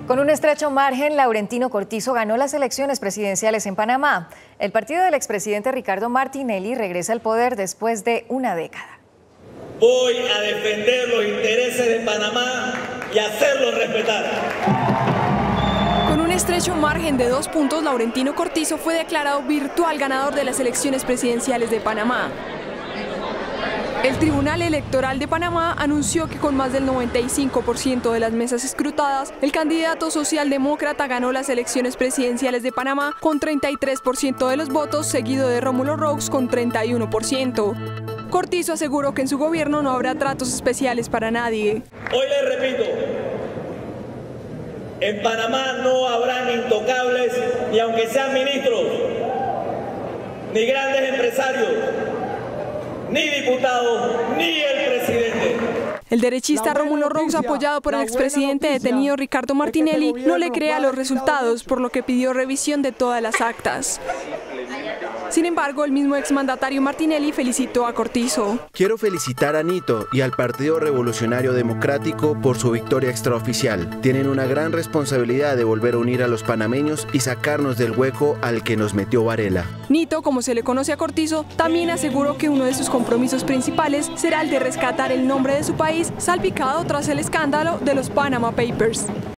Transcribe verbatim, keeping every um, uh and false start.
Con un estrecho margen, Laurentino Cortizo ganó las elecciones presidenciales en Panamá. El partido del expresidente Ricardo Martinelli regresa al poder después de una década. Voy a defender los intereses de Panamá y hacerlos respetar. Con un estrecho margen de dos puntos, Laurentino Cortizo fue declarado virtual ganador de las elecciones presidenciales de Panamá. El Tribunal Electoral de Panamá anunció que con más del noventa y cinco por ciento de las mesas escrutadas, el candidato socialdemócrata ganó las elecciones presidenciales de Panamá con treinta y tres por ciento de los votos, seguido de Rómulo Roux con treinta y uno por ciento. Cortizo aseguró que en su gobierno no habrá tratos especiales para nadie. Hoy les repito, en Panamá no habrán intocables, ni aunque sean ministros, ni grandes empresarios, ni diputados, ni el presidente. El derechista Rómulo Roux, apoyado por el expresidente detenido Ricardo Martinelli, no le cree a los resultados, por lo que pidió revisión de todas las actas. Sin embargo, el mismo exmandatario Martinelli felicitó a Cortizo. Quiero felicitar a Nito y al Partido Revolucionario Democrático por su victoria extraoficial. Tienen una gran responsabilidad de volver a unir a los panameños y sacarnos del hueco al que nos metió Varela. Nito, como se le conoce a Cortizo, también aseguró que uno de sus compromisos principales será el de rescatar el nombre de su país salpicado tras el escándalo de los Panama Papers.